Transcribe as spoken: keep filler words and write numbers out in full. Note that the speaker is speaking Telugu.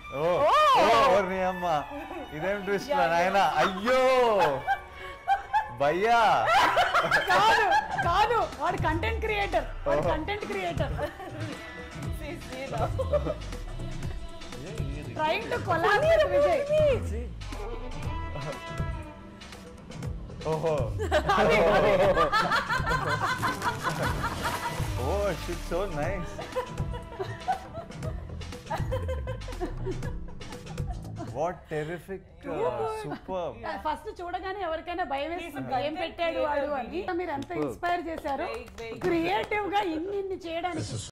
నీ అమ్మ ఇదేం ట్విస్ట్ నాయన అయ్యో భయ్యా కాదు కాదు వాడు కంటెంట్ క్రియేటర్ వాడు content creator trying to collab with Vijay ఓహో oh shit so nice what terrific super first చూడగానే ఎవరికైనా భయం వేస్తుంది ఏం పెట్టాడు వాడు అని మీరు ఎంత ఇన్స్పైర్ చేశారు క్రియేటివ్ గా ఇన్ని ఇన్ని చేయడానికి